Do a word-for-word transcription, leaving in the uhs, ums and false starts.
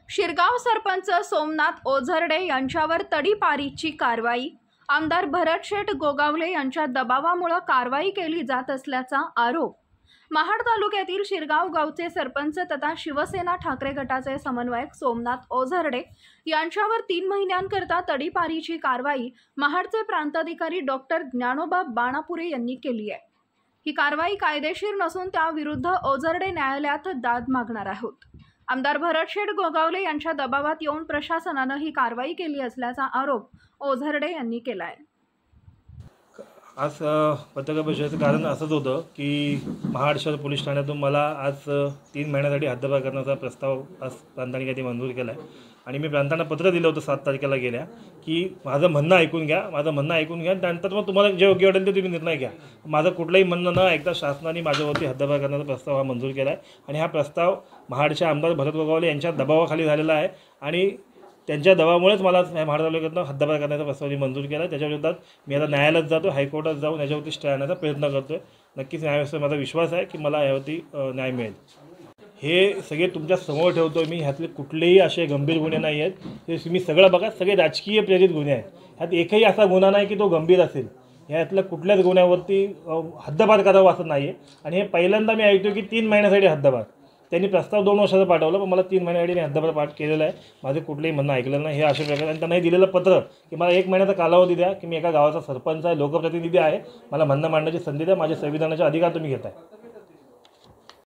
शिरगाव सरपंच सोमनाथ ओझरडे यांच्यावर तडीपारीची कारवाई। आमदार भरतशेठ गोगावले यांच्या दबावामुळे कारवाई केली जात असल्याचा आरोप। महाड तालुक्यातील शिरगाव गावचे सरपंच तथा शिवसेना ठाकरे गटाचे समन्वयक सोमनाथ ओझरडे यांच्यावर तीन महिन्यांकरता तडीपारीची कारवाई महाडचे प्रांताधिकारी डॉक्टर ज्ञानोबा बाणापुरे यांनी केली आहे। ही कारवाई कायदेशीर नसून त्याविरुद्ध ओझरडे न्यायालयात दाद मागणार आहोत। आमदार भरतशेठ गोगावले यांच्या दबावात येऊन प्रशासनाने ही कारवाई केली असल्याचा आरोप ओझरडे यांनी केला आहे। आज पत्रकार परिषदेचं कारण असंच होतं की महाड शहर पोलीस ठाण्यातून मला आज तीन महिन्यासाठी हद्दपार करण्याचा प्रस्ताव आज प्रांताधिकारी मंजूर केला आहे आणि मी प्रांतांना पत्र दिलं होतं सात तारखेला गेल्या की माझं म्हणणं ऐकून घ्या माझं म्हणणं ऐकून घ्या त्यानंतर मग तुम्हाला जे योग्य वाटेल ते तुम्ही निर्णय घ्या। माझं कुठलंही म्हणणं न ऐकता शासनाने माझ्यावरती हद्दपार करण्याचा प्रस्ताव हा मंजूर केला आहे आणि हा प्रस्ताव महाडचे आमदार भरत गोगावले यांच्या दबावाखाली झालेला आहे आणि त्यांच्या दबावामुळेच मला महाड तालुक्यातनं हद्दपार करण्याचा प्रस्ताव मंजूर केला आहे। त्याच्या विरोधात मी आता न्यायालयात जातो, हायकोर्टात जाऊन याच्यावरती स्टे आणण्याचा प्रयत्न करतो आहे। नक्कीच न्यायालयावर माझा विश्वास आहे की मला यावरती न्याय मिळेल। हे सगळे तुमच्या समोर ठेवतो मी, ह्यातले कुठलेही असे गंभीर गुन्हे नाही आहेत। हे तुम्ही सगळं बघा, सगळे राजकीय प्रेरित गुन्हे आहेत। ह्यात एकही असा गुन्हा नाही की तो गंभीर असेल। ह्यातल्या कुठल्याच गुन्ह्यावरती हद्दपार करावं असं नाही आहे आणि हे पहिल्यांदा मी ऐकतो की तीन महिन्यासाठी हद्दपार। त्यांनी प्रस्ताव दोन वर्षाचा पाठवला पण मला तीन महिन्यासाठी मी हद्दपार पाठ केलेला आहे। माझे कुठलेही म्हणणं ऐकलेलं नाही हे अशा प्रकारे। आणि त्यांनाही दिलेलं पत्र की मला एक महिन्याचा कालावधी द्या की मी एका गावाचा सरपंच आहे, लोकप्रतिनिधी आहे, मला म्हणणं मांडण्याची संधी द्या, माझे संविधानाचे अधिकार तुम्ही घेताय।